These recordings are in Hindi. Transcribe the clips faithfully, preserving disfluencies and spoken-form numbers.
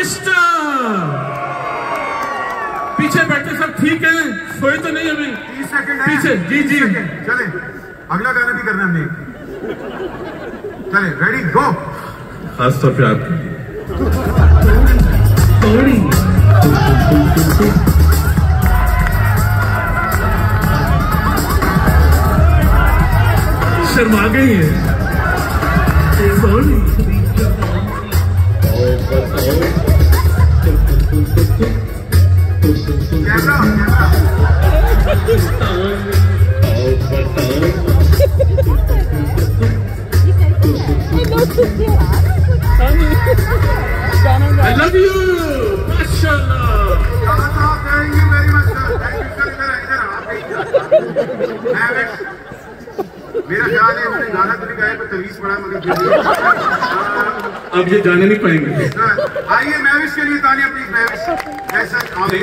मिस्टर। पीछे बैठे सब ठीक है, सोए तो नहीं अभी? तीस सेकंड है पीछे। जी जी चले, अगला गाना भी करना हमने। चले, रेडी गो। खास तौर पे आपके शर्मा गई है। I love you, माशाल्लाह। Thank you very much sir, thank you sir। इधर इधर आप मेरा ख्याल है मैंने गाना तो नहीं गाया पर तवीज पड़ा मगर अब ये जाने नहीं पाएंगे। आइए महविश के लिए तालियां प्लीज। महविश ऐसा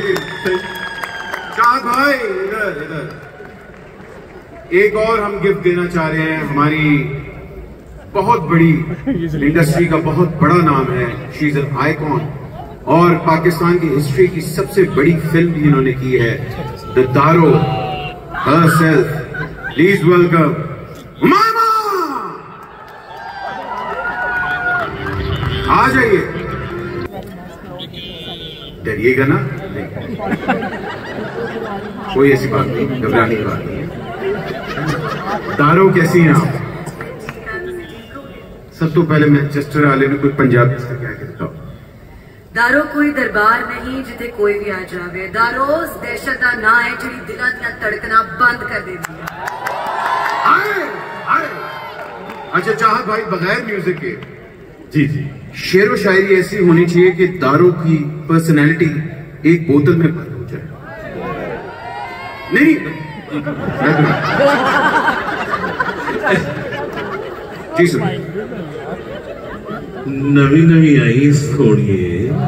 चाँद भाई इधर इधर। एक और हम गिफ्ट देना चाह रहे हैं। हमारी बहुत बड़ी इंडस्ट्री का बहुत बड़ा नाम है, शी इज एन आइकॉन और पाकिस्तान की हिस्ट्री की सबसे बड़ी फिल्म इन्होंने की है, the daro herself. Please welcome मामा। आ जाइए। डरिएगा ना? नहीं, कोई ऐसी बात नहीं, घबराने की बात नहीं है। दारो कैसी हैं आप? सब तो पहले मैनचेस्टर वाले ने कोई पंजाबी से क्या कहता हूं। दारो कोई दरबार नहीं जिते कोई भी आ जावे। दारो दहशत का ना है जी दिलों दी धड़कना बंद कर देती है। आए, आए। अच्छा चाहत भाई बगैर म्यूजिक के जी जी शेर व शायरी ऐसी होनी चाहिए कि दारो की पर्सनैलिटी एक बोतल में बंद हो जाए। नहीं जी सर। नवी नवी आई सोनिए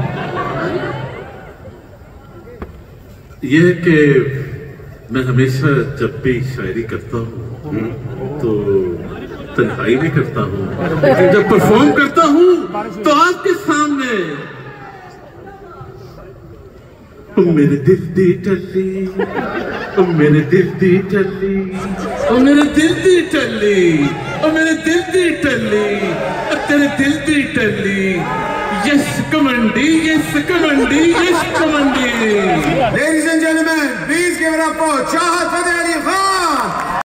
यह कि मैं हमेशा जब भी शायरी करता हूँ तो तन्हाई में करता हूँ, लेकिन जब परफॉर्म करता हूँ तो आपके सामने मेरे दिल दी टल्ली, मेरे दिल दी टल्ली, मेरे दिल दी टल्ली, मेरे दिल दी टल्ली, तेरे दिल दी टल्ली। यस कमंडी, यस कमंडी, यस कमंडी। Ladies and gentlemen, please give it up for Chahat Fateh Ali Khan.